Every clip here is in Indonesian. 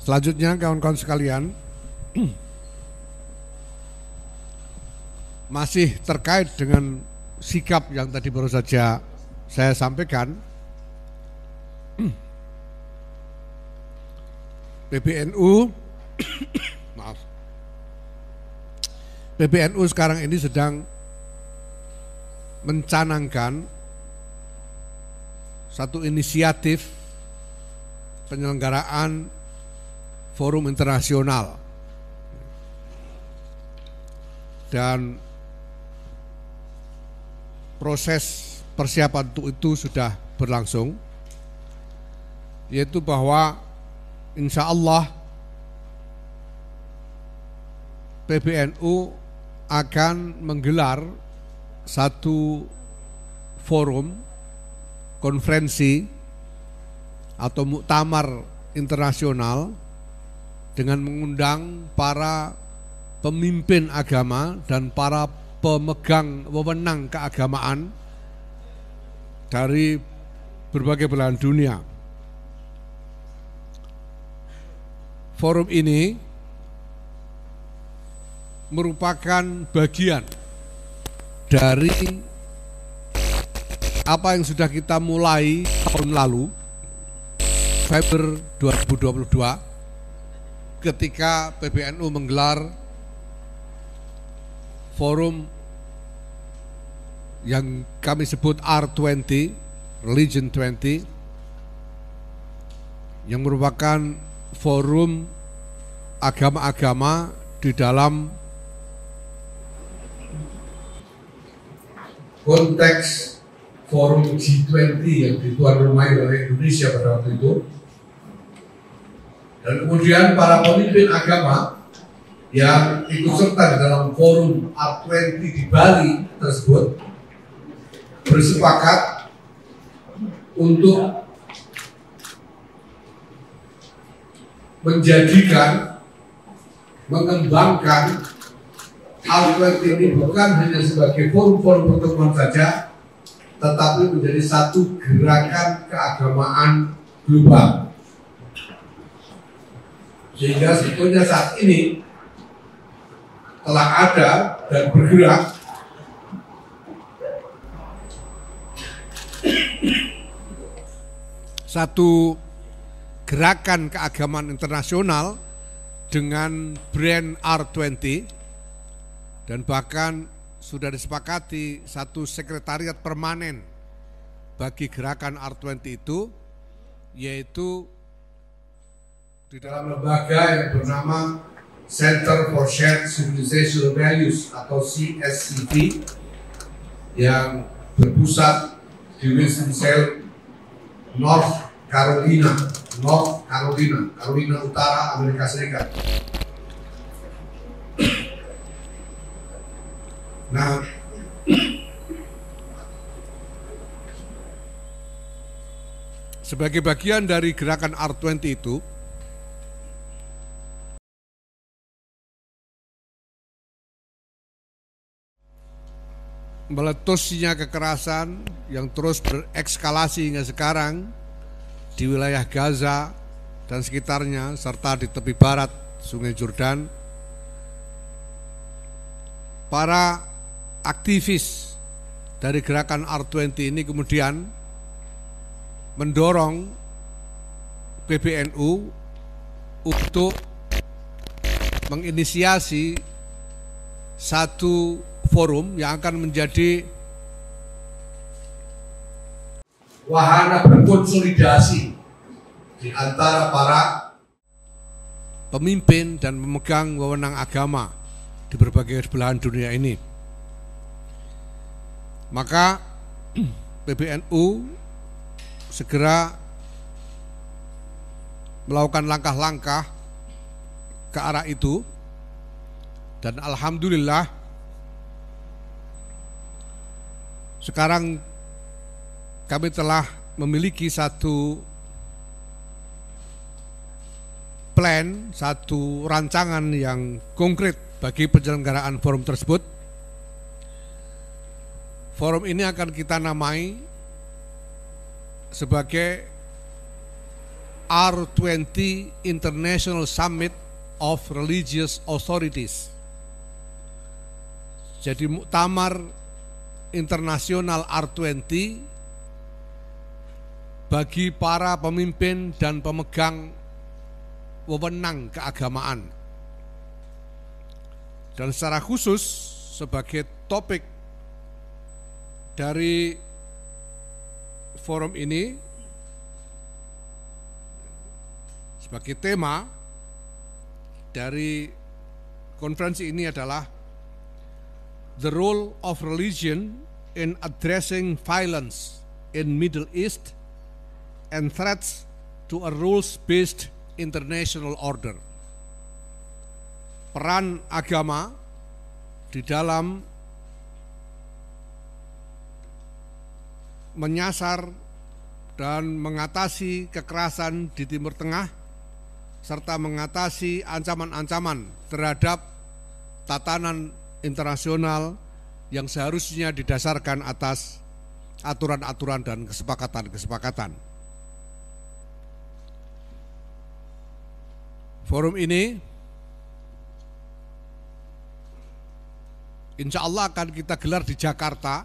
Selanjutnya kawan-kawan sekalian, masih terkait dengan sikap yang tadi baru saja saya sampaikan, PBNU maaf, PBNU sekarang ini sedang mencanangkan satu inisiatif penyelenggaraan forum internasional, dan proses persiapan untuk itu sudah berlangsung, yaitu bahwa insya Allah PBNU akan menggelar satu forum konferensi atau muktamar internasional dengan mengundang para pemimpin agama dan para pemegang wewenang keagamaan dari berbagai belahan dunia. Forum ini merupakan bagian dari apa yang sudah kita mulai tahun lalu, Februari 2022, ketika PBNU menggelar forum yang kami sebut R20, Religion 20, yang merupakan forum agama-agama di dalam konteks forum G20 yang dituan rumahai oleh Indonesia pada waktu itu. Dan kemudian para pemimpin agama yang ikut serta di dalam forum R20 di Bali tersebut bersepakat untuk menjadikan, mengembangkan R20 ini bukan hanya sebagai forum-forum pertemuan saja, tetapi menjadi satu gerakan keagamaan global. Sehingga sebetulnya saat ini telah ada dan bergerak satu gerakan keagamaan internasional dengan brand R20, dan bahkan sudah disepakati satu sekretariat permanen bagi gerakan R20 itu, yaitu di dalam lembaga yang bernama Center for Shared Civilizational Values atau CSCV, yang berpusat di Winston-Salem, North Carolina Utara, Amerika Serikat. Nah, sebagai bagian dari gerakan R20 itu, meletusnya kekerasan yang terus berekskalasi hingga sekarang di wilayah Gaza dan sekitarnya, serta di tepi barat Sungai Jordan, para aktivis dari gerakan R20 ini kemudian mendorong PBNU untuk menginisiasi satu forum yang akan menjadi wahana berkonsolidasi di antara para pemimpin dan pemegang wewenang agama di berbagai belahan dunia ini. Maka PBNU segera melakukan langkah-langkah ke arah itu, dan alhamdulillah sekarang kami telah memiliki satu plan, satu rancangan yang konkret bagi penyelenggaraan forum tersebut. Forum ini akan kita namai sebagai R20 International Summit of Religious Authorities. Jadi muktamar internasional R20 bagi para pemimpin dan pemegang wewenang keagamaan. Dan secara khusus sebagai topik dari forum ini, sebagai tema dari konferensi ini adalah The Role of Religion in Addressing Violence in Middle East and Threats to a Rules-Based International Order. Peran agama di dalam menyasar dan mengatasi kekerasan di Timur Tengah serta mengatasi ancaman-ancaman terhadap tatanan internasional yang seharusnya didasarkan atas aturan-aturan dan kesepakatan-kesepakatan. Forum ini insya Allah akan kita gelar di Jakarta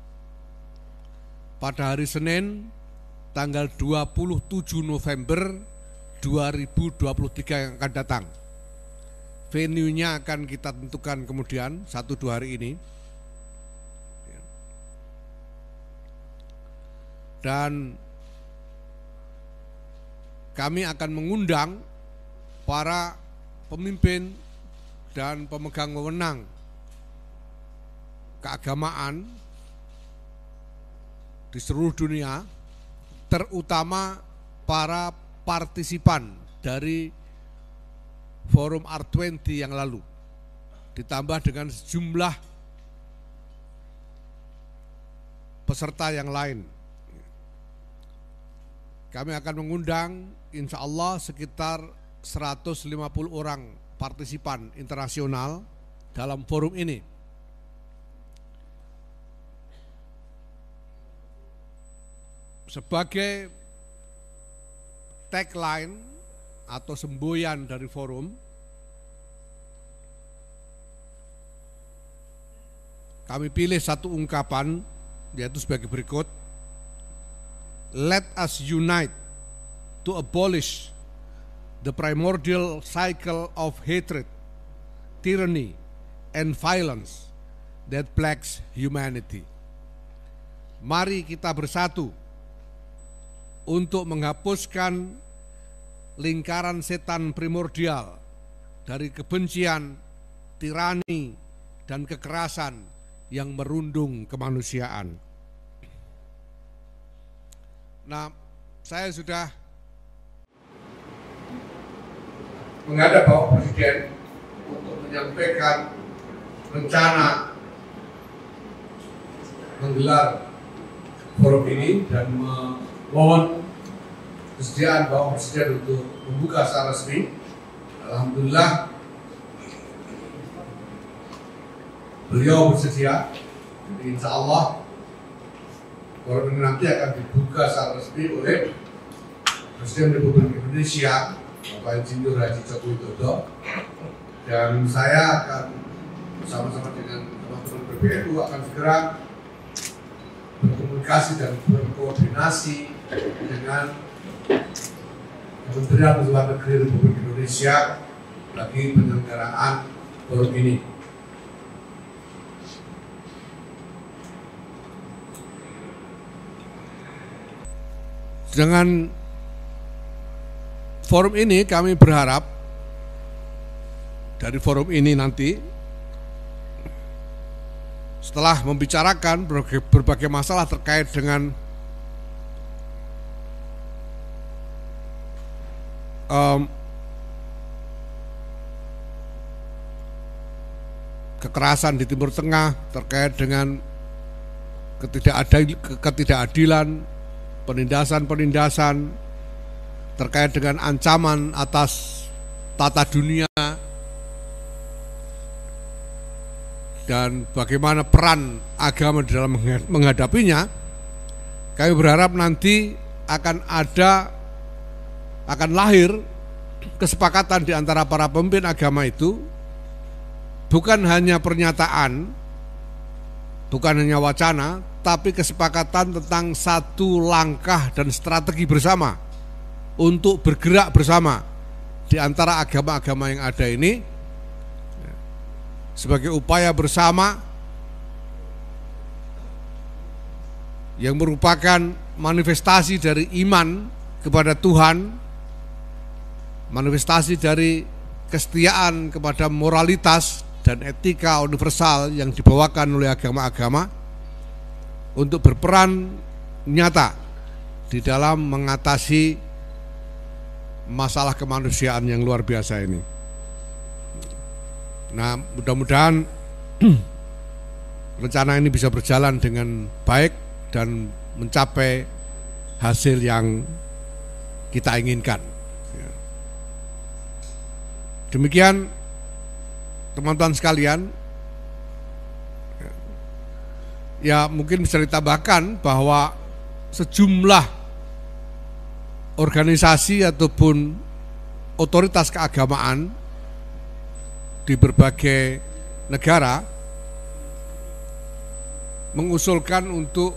pada hari Senin tanggal 27 November 2023 yang akan datang. Venue-nya akan kita tentukan kemudian 1-2 hari ini. Dan kami akan mengundang para pemimpin dan pemegang wewenang keagamaan di seluruh dunia, terutama para partisipan dari forum R20 yang lalu, ditambah dengan sejumlah peserta yang lain. Kami akan mengundang insya Allah sekitar 150 orang partisipan internasional dalam forum ini. Sebagai tagline atau semboyan dari forum, kami pilih satu ungkapan, yaitu sebagai berikut: Let us unite to abolish the primordial cycle of hatred, tyranny, and violence that plagues humanity. Mari kita bersatu untuk menghapuskan lingkaran setan primordial dari kebencian, tirani, dan kekerasan yang merundung kemanusiaan. Nah, saya sudah menghadap Bapak Presiden untuk menyampaikan rencana menggelar forum ini dan mohon kesediaan Bapak Presiden untuk membuka secara resmi. Alhamdulillah beliau bersedia. Jadi insya Allah forum ini nanti akan dibuka secara resmi oleh Presiden Republik Indonesia Bapak Insinyur Haji Joko Widodo, dan saya akan bersama-sama dengan teman-teman PBNU akan segera berkomunikasi dan berkoordinasi dengan Kementerian Luar Negeri Republik Indonesia bagi penyelenggaraan forum ini. Dengan forum ini kami berharap dari forum ini nanti setelah membicarakan berbagai masalah terkait dengan kekerasan di Timur Tengah, terkait dengan ketidakadilan, penindasan-penindasan, terkait dengan ancaman atas tata dunia, dan bagaimana peran agama di dalam menghadapinya. Kami berharap nanti akan ada akan lahir kesepakatan di antara para pemimpin agama itu bukan hanya pernyataan, bukan hanya wacana, tapi kesepakatan tentang satu langkah dan strategi bersama untuk bergerak bersama di antara agama-agama yang ada ini sebagai upaya bersama yang merupakan manifestasi dari iman kepada Tuhan, manifestasi dari kesetiaan kepada moralitas dan etika universal yang dibawakan oleh agama-agama untuk berperan nyata di dalam mengatasi masalah kemanusiaan yang luar biasa ini. Nah, mudah-mudahan rencana ini bisa berjalan dengan baik dan mencapai hasil yang kita inginkan. Demikian teman-teman sekalian, ya mungkin bisa ditambahkan bahwa sejumlah organisasi ataupun otoritas keagamaan di berbagai negara mengusulkan untuk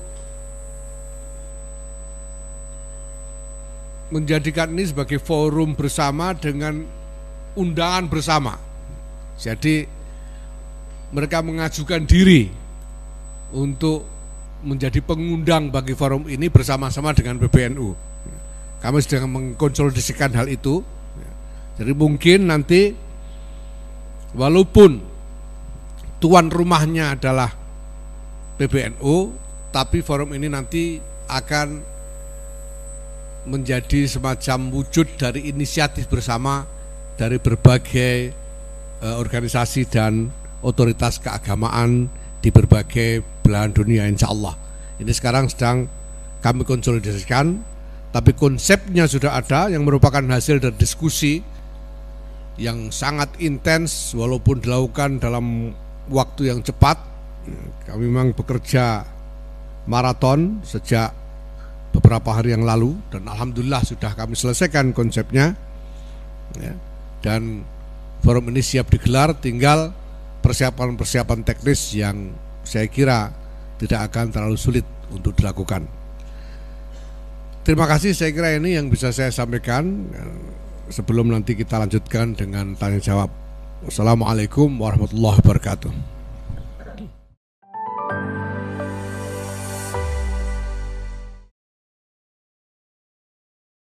menjadikan ini sebagai forum bersama dengan undangan bersama. Jadi mereka mengajukan diri untuk menjadi pengundang bagi forum ini bersama-sama dengan PBNU. Kami sedang mengkonsolidasikan hal itu. Jadi mungkin nanti walaupun tuan rumahnya adalah PBNU, tapi forum ini nanti akan menjadi semacam wujud dari inisiatif bersama dari berbagai organisasi dan otoritas keagamaan di berbagai belahan dunia, insya Allah. Ini sekarang sedang kami konsolidasikan, tapi konsepnya sudah ada yang merupakan hasil dari diskusi yang sangat intens walaupun dilakukan dalam waktu yang cepat. Kami memang bekerja maraton sejak beberapa hari yang lalu dan alhamdulillah sudah kami selesaikan konsepnya ya. Dan forum ini siap digelar, tinggal persiapan-persiapan teknis yang saya kira tidak akan terlalu sulit untuk dilakukan. Terima kasih, saya kira ini yang bisa saya sampaikan sebelum nanti kita lanjutkan dengan tanya jawab. Wassalamualaikum warahmatullahi wabarakatuh.